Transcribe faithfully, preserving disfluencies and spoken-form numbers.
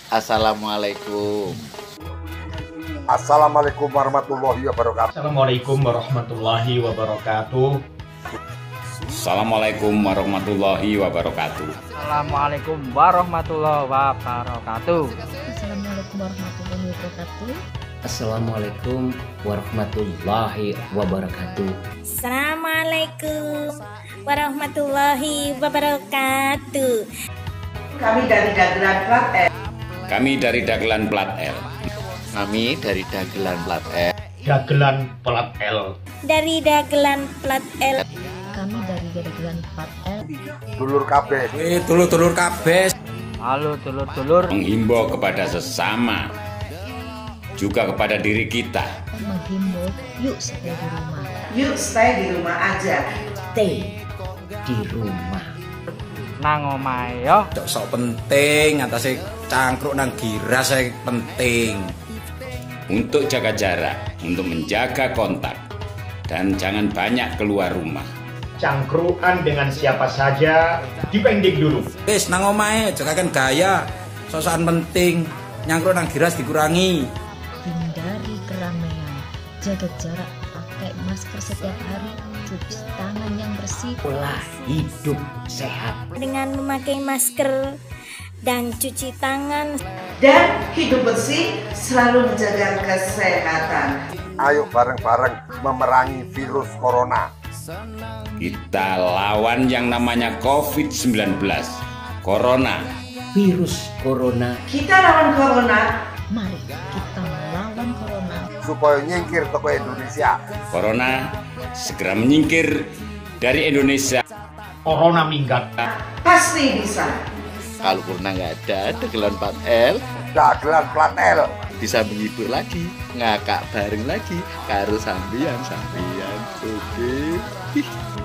Assalamualaikum. Assalamualaikum warahmatullahi wabarakatuh. Assalamualaikum warahmatullahi wabarakatuh. Assalamualaikum warahmatullahi wabarakatuh. Assalamualaikum warahmatullahi wabarakatuh. Assalamualaikum warahmatullahi wabarakatuh. Assalamualaikum warahmatullahi wabarakatuh. Assalamualaikum warahmatullahi wabarakatuh. Kami dari Dagelan Plat L. Kami dari Dagelan Plat L. Kami dari Dagelan Plat L. Dagelan Plat L. Dari Dagelan Plat L. Kami dari Dagelan Plat L. Dulur kabeh. Eh, dulur-dulur kabeh. Halo dulur-dulur. Menghimbau kepada sesama, juga kepada diri kita. Menghimbau, yuk stay di rumah. Yuk stay di rumah aja. Stay di rumah. Nang omahe yo. Cok sok penting atase cangkruk nang giras saya penting. Untuk jaga jarak, untuk menjaga kontak, dan jangan banyak keluar rumah. Cangkruan dengan siapa saja dipending dulu. Wis nang omahe jagakan gaya. Sosokan penting. Nyangkruk nang giras dikurangi. Hindari keramaian. Jaga jarak, pakai masker setiap hari, cuci tangan yang bersih. Pola hidup sehat. Dengan memakai masker dan cuci tangan. Dan hidup bersih, selalu menjaga kesehatan. Ayo bareng-bareng memerangi virus corona. Kita lawan yang namanya covid sembilan belas, Corona. Virus corona. Kita lawan corona. Mari kita melawan corona. Supaya nyingkir toko Indonesia. Corona segera menyingkir dari Indonesia. Corona minggat. Pasti bisa. Kalau corona nggak ada, Dagelan Plat L Dagelan Plat L. bisa menghibur lagi, ngakak bareng lagi, karo sambian sambian. Oke.